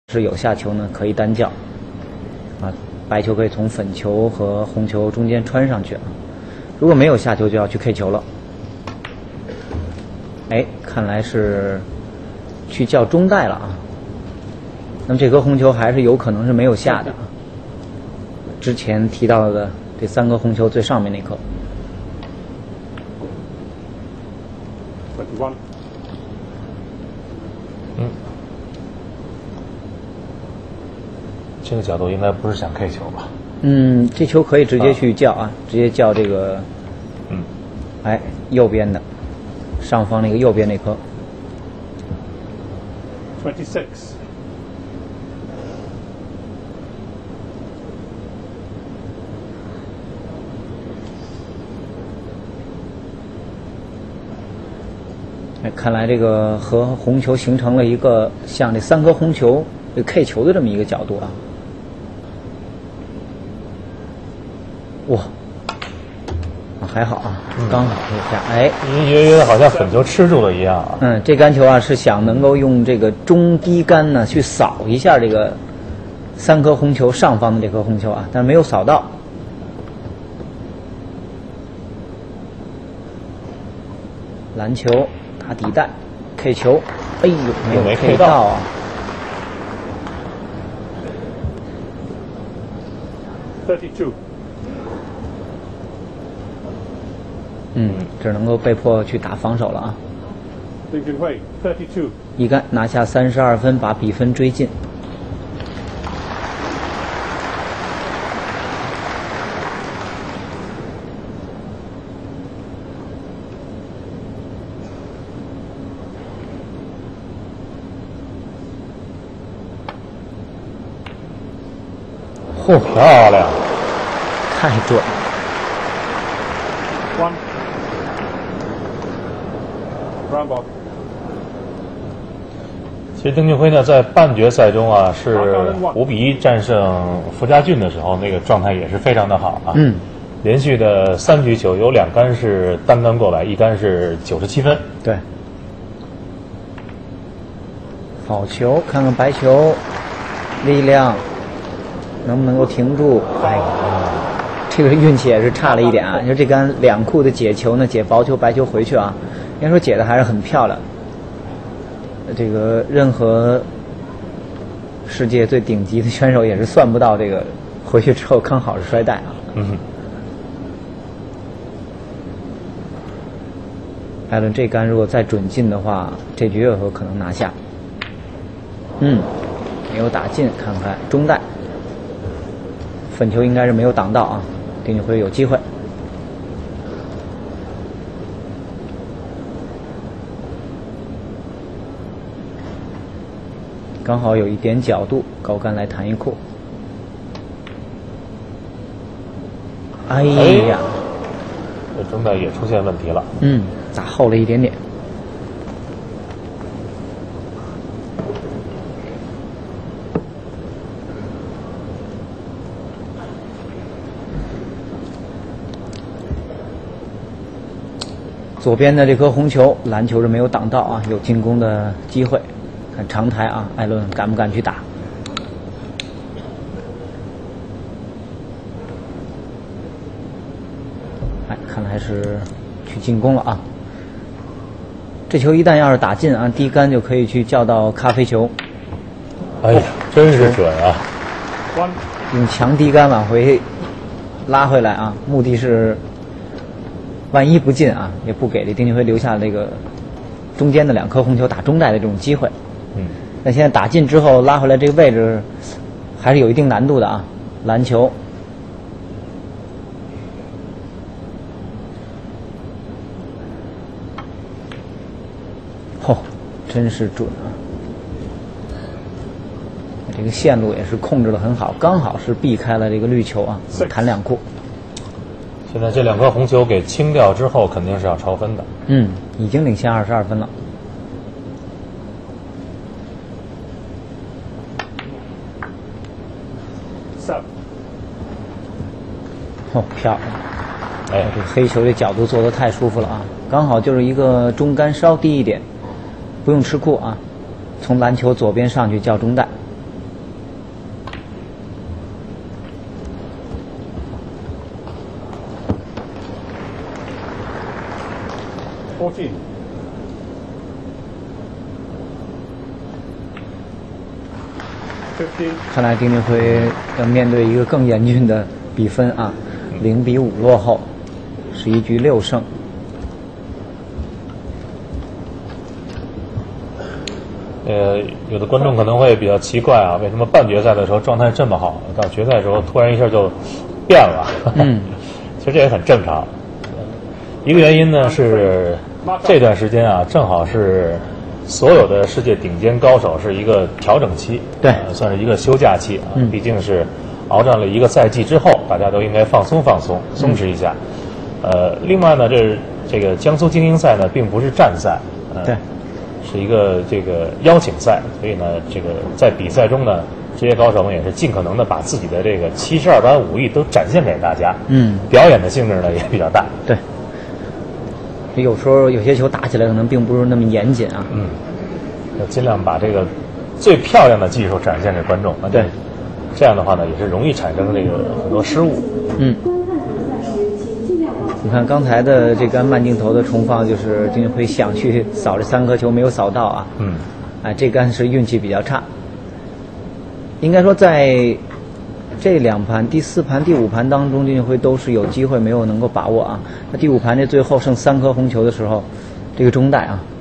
是有下球呢，可以单叫，啊，白球可以从粉球和红球中间穿上去啊。如果没有下球，就要去 K 球了。哎，看来是去叫中带了啊。那么这颗红球还是有可能是没有下的啊。之前提到的这3颗红球最上面那颗。 这个角度应该不是想 K 球吧？ 这球可以直接去叫啊，直接叫这个，哎，右边的，上方那个右边那颗。 26。 哎，看来这个和红球形成了一个像这3颗红球这 K 球的这么一个角度啊。哇，还好啊，刚好这下，哎， 隐隐约约的好像粉球吃住了一样啊。 这杆球啊是想能够用这个中低杆呢去扫一下这个3颗红球上方的这颗红球啊，但是没有扫到。蓝球打底带 ，K 球，哎呦，没有 K 到啊。 32。 只能够被迫去打防守了啊。 Junhui 32。 一杆拿下32分，把比分追进。 嚯，漂亮！ 太准了。 Brown ball。 其实丁俊晖呢，在半决赛中啊，是5比1战胜傅家俊的时候，那个状态也是非常的好啊。连续的3局球有2杆是单杆过百，1杆是97分。 对。好球，看看白球，力量能不能够停住？哎呀，这个运气也是差了一点啊！你说这杆2库的解球呢，解薄球、白球回去啊，应该说解的还是很漂亮。这个任何世界最顶级的选手也是算不到这个回去之后刚好是摔带啊。艾伦这杆如果再准进的话，这局有可能拿下。没有打进，看看中带，粉球应该是没有挡到啊，丁俊晖有机会。刚好有一点角度，高杆来弹一库。哎呀， 这中带也出现问题了。 打后了一点点。左边的这颗红球，蓝球是没有挡到啊，有进攻的机会。看长台啊，艾伦敢不敢去打？哎，看来是去进攻了啊。这球一旦要是打进啊，低杆就可以去叫到咖啡球。 哎呀，真是准啊！ 用强低杆往回拉回来啊，目的是万一不进啊，也不给这丁俊晖留下这个中间的2颗红球打中带的这种机会。那现在打进之后拉回来这个位置，还是有一定难度的啊。蓝球，真是准啊！这个线路也是控制得很好，刚好是避开了这个绿球啊，弹2库。 现在这2颗红球给清掉之后，肯定是要超分的。 已经领先22分了。漂亮！哎，这个黑球这角度做得太舒服了啊，刚好就是一个中杆稍低一点，不用吃库啊，从篮球左边上去叫中带。 14. 15. 看来丁俊晖要面对一个更严峻的比分啊，0比5落后，11局6胜。 有的观众可能会比较奇怪啊，为什么半决赛的时候状态这么好，到决赛的时候突然一下就变了？其实这也很正常。一个原因呢是这段时间啊，正好是所有的世界顶尖高手是一个调整期， 对， 算是一个休假期啊。毕竟是鏖战了一个赛季之后，大家都应该放松放松，松弛一下。另外呢，这个江苏精英赛呢，并不是站赛， 对。 是一个这个邀请赛，所以呢，这个在比赛中呢，职业高手们也是尽可能的把自己的这个72般武艺都展现给大家。表演的性质呢也比较大。 对，有时候有些球打起来可能并不是那么严谨啊。 要尽量把这个最漂亮的技术展现给观众。 对， 这样的话呢，也是容易产生这个很多失误。 你看刚才的这杆慢镜头的重放，就是丁俊晖想去扫这3颗球没有扫到啊。这杆是运气比较差。应该说在这2盘第4盘、第5盘当中，丁俊晖都是有机会没有能够把握啊。那第5盘这最后剩3颗红球的时候，这个中带啊